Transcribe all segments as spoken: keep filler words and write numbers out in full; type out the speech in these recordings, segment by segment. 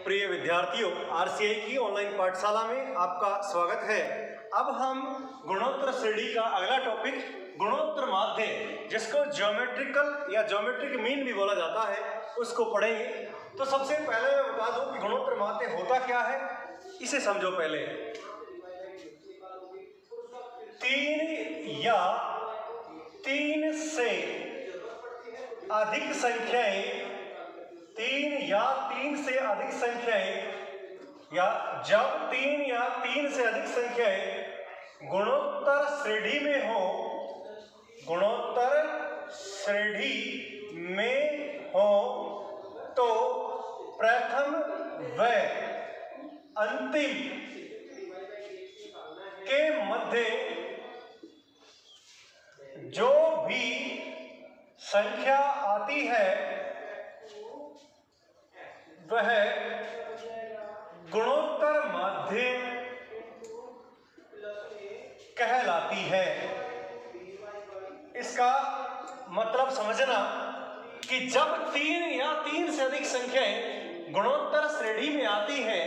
प्रिय विद्यार्थियों, आरसीआई की ऑनलाइन पाठशाला में आपका स्वागत है। अब हम गुणोत्तर श्रेणी का अगला टॉपिक गुणोत्तर माध्य, जिसको ज्योमेट्रिकल या ज्योमेट्रिक मीन भी बोला जाता है, उसको पढ़ेंगे। तो सबसे पहले मैं बता दूं कि गुणोत्तर माध्य होता क्या है, इसे समझो। पहले तीन या तीन से अधिक संख्याएं तीन या तीन से अधिक संख्याएं या जब तीन या तीन से अधिक संख्याएं गुणोत्तर श्रेणी में हो गुणोत्तर श्रेणी में हो तो प्रथम व अंतिम के मध्य जो भी संख्या आती है वह गुणोत्तर माध्य कहलाती है। इसका मतलब समझना कि जब तीन या तीन से अधिक संख्याएं गुणोत्तर श्रेणी में आती हैं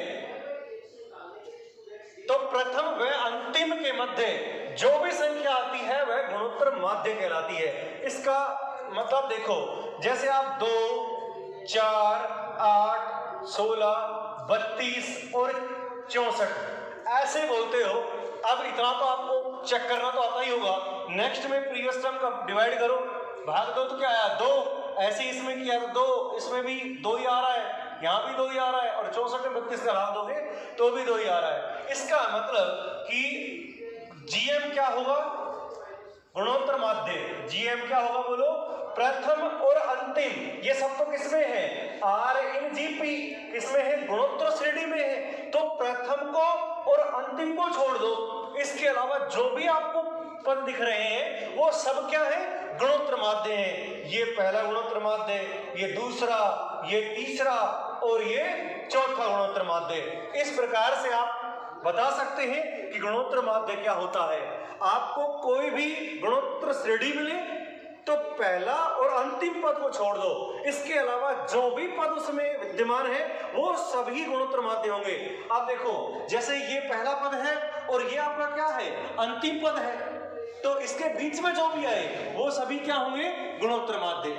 तो प्रथम व अंतिम के मध्य जो भी संख्या आती है वह गुणोत्तर माध्य कहलाती है। इसका मतलब देखो, जैसे आप दो, चार, आठ, सोलह, बत्तीस और चौसठ ऐसे बोलते हो। अब इतना तो आपको चेक करना तो आता ही होगा। नेक्स्ट में प्रीवियस टर्म का डिवाइड करो, भाग दो तो क्या आया, दो। ऐसे इसमें किया तो दो, इसमें भी दो ही आ रहा है, यहाँ भी दो ही आ रहा है, और चौसठ में बत्तीस का भाग दोगे तो भी दो ही आ रहा है। इसका मतलब कि जीएम क्या होगा, गुणोत्तर माध्य। जीएम क्या होगा बोलो, प्रथम और अंतिम। ये सब तो किसमें है, आर इन जीपी किसमें है, गुणोत्तर श्रेणी में है। तो प्रथम को और अंतिम को छोड़ दो, इसके अलावा जो भी आपको पद दिख रहे हैं वो सब क्या है, गुणोत्तर माध्य है। ये पहला गुणोत्तर माध्य, ये दूसरा, ये तीसरा और ये चौथा गुणोत्तर माध्य। इस प्रकार से आप बता सकते हैं कि गुणोत्तर माध्य क्या होता है। आपको कोई भी गुणोत्तर श्रेणी मिले तो पहला और अंतिम पद को छोड़ दो, इसके अलावा जो भी पद उसमें विद्यमान है वो सभी गुणोत्तर माध्य होंगे। आप देखो, जैसे ये पहला पद है और ये आपका क्या है, अंतिम पद है, तो इसके बीच में जो भी आए वो सभी क्या होंगे, गुणोत्तर माध्य।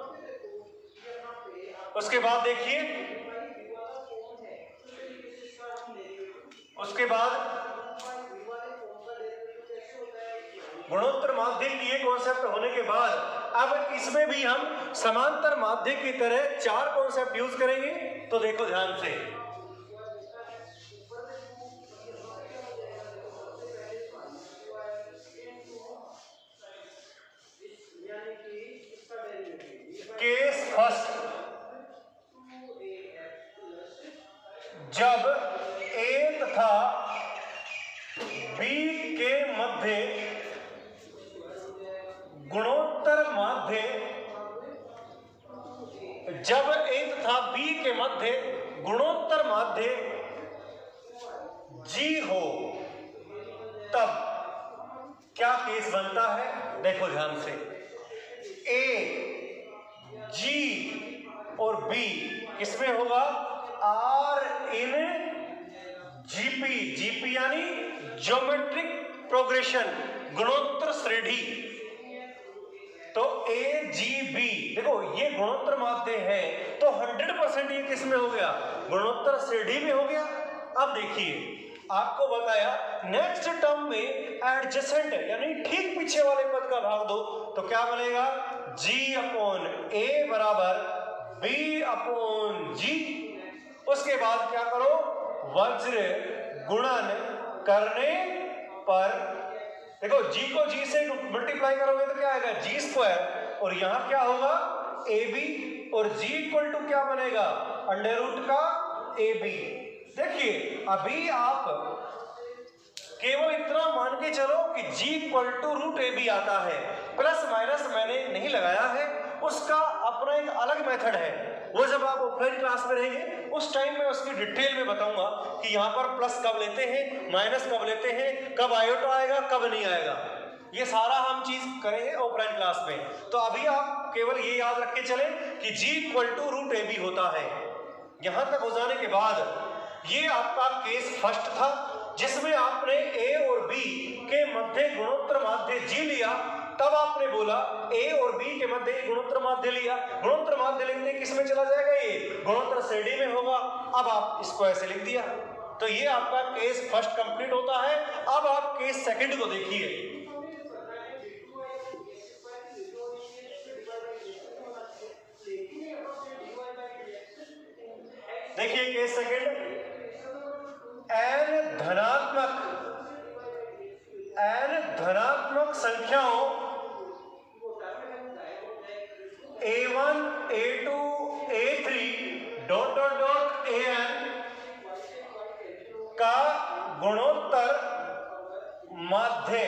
उसके बाद देखिए, उसके बाद गुणोत्तर माध्य की ये कॉन्सेप्ट होने के बाद अब इसमें भी हम समांतर माध्य की तरह चार कॉन्सेप्ट यूज करेंगे। तो देखो ध्यान से, केस फर्स्ट, जब ए तथा बी के मध्य गुणोत्तर माध्य जब ए तथा बी के मध्य गुणोत्तर माध्य जी हो तब क्या केस बनता है। देखो ध्यान से, ए, जी और बी किसमें होगा, आर इन जीपी। जीपी यानी ज्योमेट्रिक प्रोग्रेशन, गुणोत्तर श्रेणी। तो ए जी बी, देखो ये गुणोत्तर माध्य है तो हंड्रेड परसेंट ये किस में हो गया, गुणोत्तर श्रेणी में हो गया। अब देखिए, आपको बताया नेक्स्ट टर्म में एडजेसेंट यानी ठीक पीछे वाले पद का भाग दो तो क्या बनेगा, जी अपॉन ए बराबर बी अपॉन जी। उसके बाद क्या करो, वज्र गुणन करने पर देखो जी को जी से मल्टीप्लाई करोगे तो क्या आएगा, जी स्क्वायर, और यहां क्या होगा, ए बी, और जी इक्वल टू क्या बनेगा, अंडर रूट का ए बी। देखिए अभी आप केवल इतना मान के चलो कि G equal to root A B आता है, प्लस माइनस मैंने नहीं लगाया है, उसका अपना एक अलग मेथड है। वो जब आप ऑफलाइन क्लास में रहेंगे उस टाइम में उसकी डिटेल में बताऊंगा कि यहाँ पर प्लस कब लेते हैं, माइनस कब लेते हैं, कब आयोटा आएगा, कब नहीं आएगा। ये सारा हम चीज करेंगे ऑफलाइन क्लास में। तो अभी आप केवल ये याद रख के चलें कि G equal to root A B होता है। यहां तक हो जाने के बाद ये आपका केस फर्स्ट था, जिसमें आपने ए और बी के मध्य गुणोत्तर माध्य जी लिया। तब आपने बोला ए और बी के मध्य गुणोत्तर माध्य लिया। गुणोत्तर माध्य लिखने किस में चला जाएगा? ये गुणोत्तर श्रेणी में होगा। अब आप इसको ऐसे लिख दिया, तो ये आपका केस फर्स्ट कंप्लीट होता है। अब आप केस सेकंड को देखिए। देखिए केस सेकंड, एन धनात्मक एन धनात्मक संख्याओं A one, A two, A three dot dot dot A N का गुणोत्तर माध्य।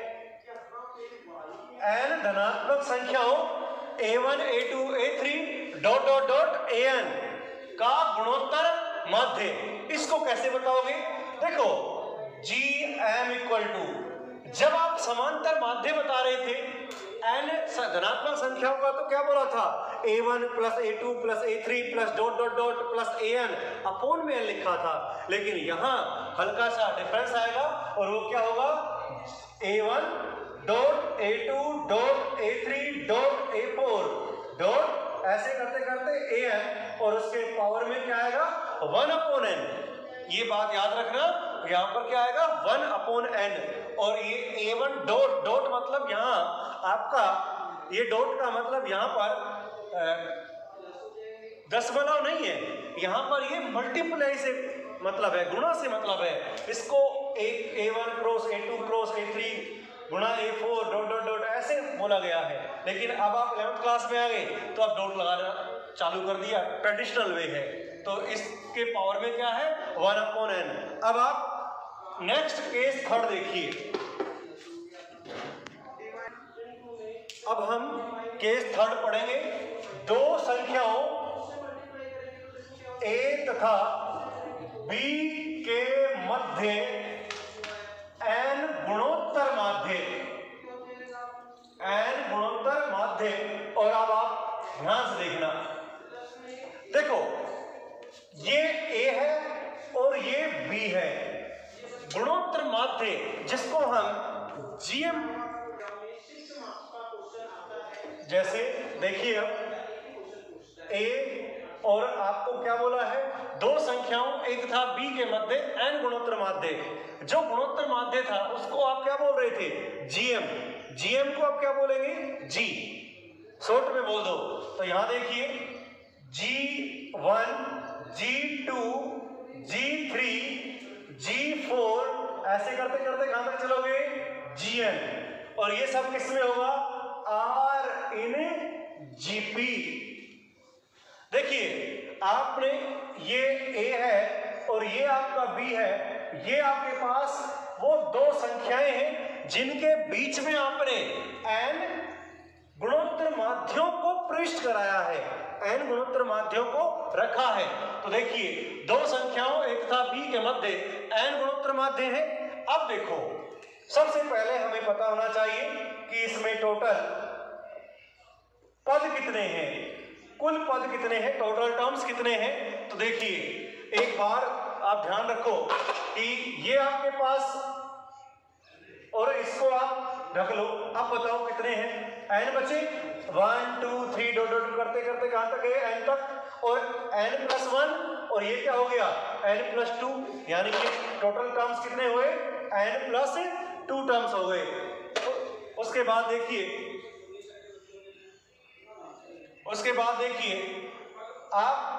एन धनात्मक संख्याओं A one, A two, A three dot dot dot A N का गुणोत्तर माध्य। इसको कैसे बताओगे? देखो जी एम इक्वल टू, जब आप समांतर माध्य बता रहे थे एन धनात्मक संख्याओं का, तो क्या बोला था? A one plus A two plus A three plus dot dot dot plus A N upon में एन लिखा था। लेकिन यहां हल्का सा डिफरेंस आएगा और वो क्या होगा? A one dot A two dot A three dot A four dot ऐसे करते करते ए एन, और उसके पावर में क्या आएगा? One upon N. ये बात याद रखना, यहां पर क्या आएगा? One upon N. और ये ए वन डॉट डॉट मतलब यहां आपका ये डॉट का मतलब यहां पर दशमलव नहीं है, यहां पर ये मल्टीप्लाई से मतलब है, गुणा से मतलब है। इसको एक A one cross A two cross A three गुणा A four dot dot dot ऐसे बोला गया है। लेकिन अब आप इलेवेंथ क्लास में आ गए तो आप डॉट लगाना चालू कर दिया, ट्रेडिशनल वे है। तो इसके पावर में क्या है? One upon N. अब आप नेक्स्ट केस थर्ड देखिए। अब हम केस थर्ड पढ़ेंगे। दो संख्याओं ए तथा बी के मध्य एन गुणोत्तर माध्य, एन गुणोत्तर माध्य। और अब आप ध्यान से देखना, देखो ये ए है और ये बी है। गुणोत्तर माध्य जिसको हम जीएम, जैसे देखिए अब ए और आपको क्या बोला है? दो संख्याओं ए तथा बी के मध्य एन गुणोत्तर माध्य। जो गुणोत्तर माध्य था उसको आप क्या बोल रहे थे? जीएम। जीएम को आप क्या बोलेंगे? जी, शॉर्ट में बोल दो। तो यहां देखिए G one, G two, G three, G four ऐसे करते करते कहां तक चलोगे? जीएन। और ये सब किस में होगा? Are in GP. देखिए आपने ये ए है और ये आपका बी है, ये आपके पास वो दो संख्याएं हैं जिनके बीच में आपने एन गुणोत्तर माध्यों को प्रविष्ट कराया है, एन गुणोत्तर माध्यों को रखा है। तो देखिए दो संख्याओं ए तथा बी के मध्य एन गुणोत्तर माध्य है। अब देखो सबसे पहले हमें पता होना चाहिए कि इसमें टोटल पद कितने हैं, कुल पद कितने हैं, टोटल टर्म्स कितने हैं। तो देखिए एक बार आप ध्यान रखो कि ये आपके पास और इसको आप रख लो। अब बताओ कितने हैं? एन बचे one two three dot dot करते करते कहां तक है? एन तक। और एन प्लस वन और ये क्या हो गया? N plus two. यानी कि टोटल टर्म्स कितने हुए? एन प्लस टू टर्म्स हो गए। तो उसके बाद देखिए उसके बाद देखिए आप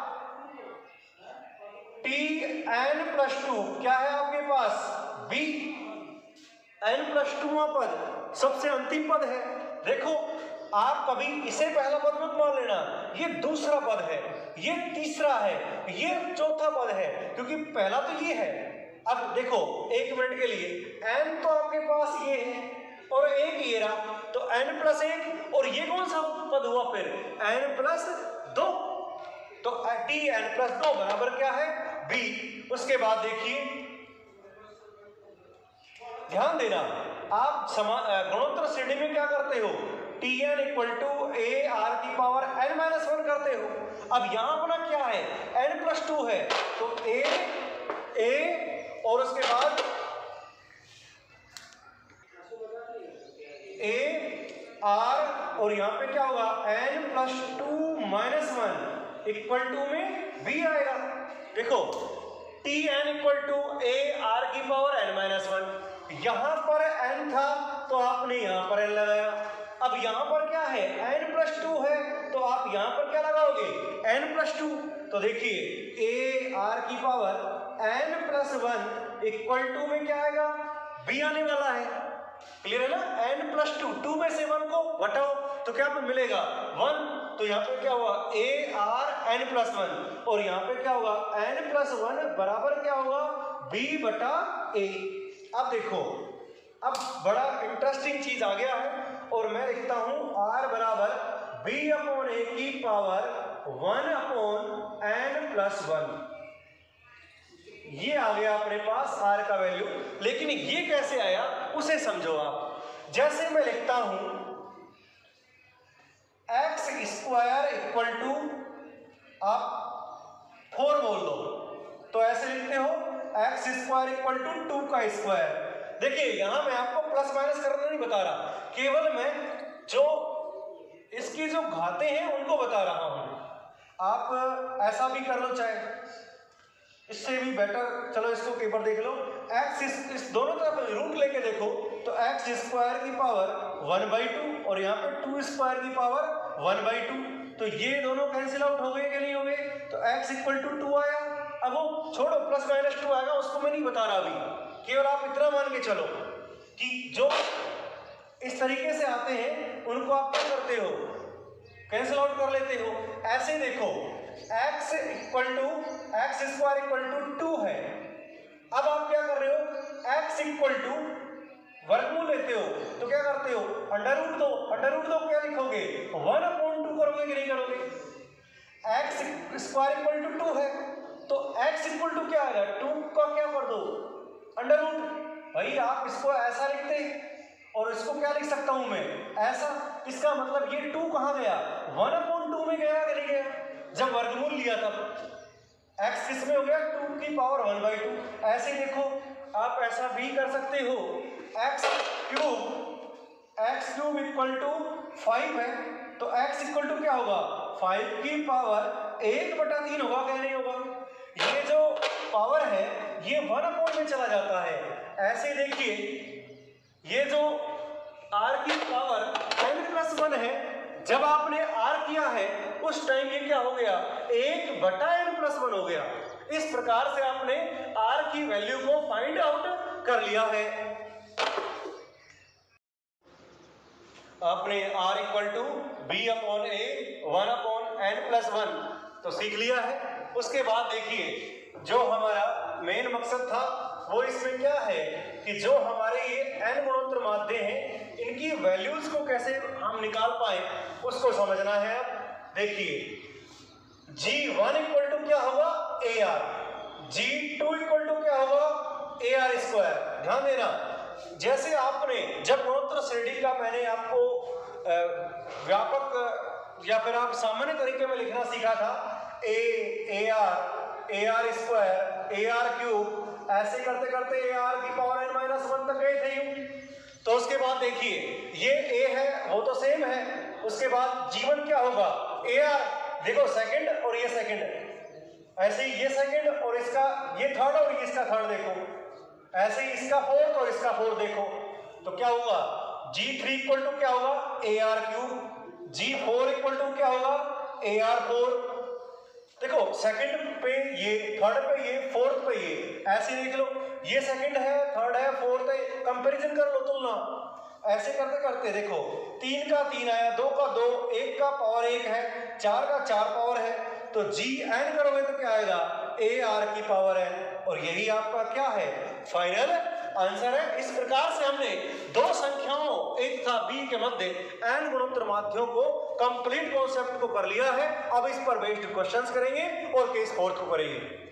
टी एन प्लस टू क्या है आपके पास? बी। एन प्लस टू पद सबसे अंतिम पद है। देखो आप कभी इसे पहला पद मत मान लेना, ये दूसरा पद है, ये तीसरा है, ये चौथा पद है, क्योंकि पहला तो ये है। अब देखो एक मिनट के लिए एन तो आपके पास ये है और एक ये रहा, तो एन प्लस एक और ये कौन सा पद हुआ फिर? एन प्लस दो। तो टी एन प्लस दो बराबर क्या है? बी। उसके बाद देखिए ध्यान देना, आप गुणोत्तर श्रेणी में क्या करते हो? T N equal to A R की पावर एन माइनस वन करते हो। अब यहां अपना क्या है, एन प्लस टू है, तो ए ए और उसके बाद ए आर और यहां पे क्या होगा, N plus two minus one equal to में बी आएगा। देखो T N equal to A R की पावर एन माइनस वन, यहां पर एन था तो आपने यहां पर एन लगाया। अब यहां पर क्या है, एन प्लस टू है, तो आप यहां पर क्या लगाओगे, एन प्लस टू। तो देखिए ए आर की power N plus one equal to में क्या आएगा, बी आने वाला है। क्लियर है ना, एन प्लस टू, टू में से वन को घटाओ तो क्या मिलेगा, वन। तो यहाँ पे क्या हुआ, A R N plus one, और यहाँ पे क्या होगा, एन प्लस वन बराबर क्या होगा, बी बटा ए। अब देखो अब बड़ा इंटरेस्टिंग चीज आ गया है, और मैं लिखता हूं आर बराबर बी अपॉन ए की power one upon N plus one. ये आ गया अपने पास आर का वैल्यू। लेकिन ये कैसे आया उसे समझो आप। जैसे मैं लिखता हूं एक्स स्क्वायर इक्वल टू, आप फोर बोल दो तो ऐसे लिखते हो X square equal to two का स्क्वायर। देखिए यहां मैं आपको प्लस माइनस करना नहीं बता रहा, केवल मैं जो इसकी जो घाते हैं उनको बता रहा हूं। आप ऐसा भी कर लो, चाहे इससे भी बेटर, चलो इसको पेपर देख लो। एक्स इस, इस दोनों तरफ रूट लेके देखो तो एक्स स्क्वायर की पावर वन बाई टू और यहाँ पे टू स्क्वायर की पावर वन बाई टू, तो ये दोनों कैंसिल आउट हो गए कि नहीं हो गए, तो एक्स इक्वल टू टू आया। अब वो छोड़ो प्लस माइनस टू आएगा, उसको मैं नहीं बता रहा अभी, केवल आप इतना मान के चलो कि जो इस तरीके से आते हैं उनको आप क्या करते हो, कैंसिल आउट कर लेते हो। ऐसे देखो x equal to X square equal to two है, अब आप क्या कर रहे हो, x इक्वल टू वर्गमूल लेते हो तो क्या करते हो, अंडर रूट दो, अंडर रूट दो क्या लिखोगे, वन अपॉन टू करोगे कि नहीं करोगे। x square equal to two है तो x इक्वल टू क्या आएगा, टू का क्या कर दो, अंडर रूट। भाई आप इसको ऐसा लिखते और इसको क्या लिख सकता हूं मैं, ऐसा। इसका मतलब ये टू कहां गया, वन अपॉन टू में गया कि नहीं गया, जब वर्गमूल लिया तब x किस में हो गया, टू की पावर वन बाई टू। ऐसे देखो आप ऐसा भी कर सकते हो, x cube X cube equal to five है तो x इक्वल टू क्या होगा, फाइव की पावर एक बटा तीन होगा क्या नहीं होगा। ये जो पावर है ये वन अपॉन में चला जाता है। ऐसे देखिए ये जो r की पावर n प्लस वन है, जब आपने r किया है उस टाइम ये क्या हो गया, एक बटा n प्लस वन हो गया। इस प्रकार से आपने r की वैल्यू को फाइंड आउट कर लिया है। आपने r equal to B upon A one upon N plus one तो सीख लिया है। उसके बाद देखिए जो हमारा मेन मकसद था वो इसमें क्या है कि जो हमारे ये n गुणोत्तर माध्य हैं इनकी वैल्यूज को कैसे हम निकाल पाए उसको समझना है। अब देखिए जी वन इक्वल टू क्या होगा, A R, G two equal to क्या होगा, ए आर स्क्वायर। ध्यान देना, जैसे आपने जब गुणोत्तर श्रेणी का मैंने आपको व्यापक या फिर आप सामान्य तरीके में लिखना सीखा था, A A R A R square A R cube, ऐसे करते करते ए आर की पावर एन माइनस वन तक गए थे। तो उसके बाद देखिए ये ए है वो तो सेम है, उसके बाद जीवन क्या होगा, ए आर, देखो सेकंड और ये सेकंड, ऐसे ही ये सेकंड और इसका ये थर्ड और ये इसका थर्ड देखो, ऐसे ही इसका फोर्थ और इसका फोर्थ देखो। तो क्या होगा, जी थ्री इक्वल टू क्या होगा, A R cube, G four equal to क्या होगा, ए आर फोर। देखो सेकंड पे ये, थर्ड पे ये, फोर्थ पे ये, ऐसे देख लो, ये सेकंड है, थर्ड है, फोर्थ है, कंपैरिजन कर लो, तुलना। ऐसे करते करते देखो तीन का तीन आया, दो का दो, एक का पावर एक है, चार का चार पावर है, तो जी एन करोगे तो क्या आएगा, ए आर की पावर एन, और यही आपका क्या है, फाइनल आंसर है। इस प्रकार से हमने दो संख्याओं एक तथा बी के मध्य एन गुणोत्तर माध्यों को कंप्लीट कॉन्सेप्ट को कर लिया है। अब इस पर बेस्ड क्वेश्चंस करेंगे और केस फोर्थ को करेंगे।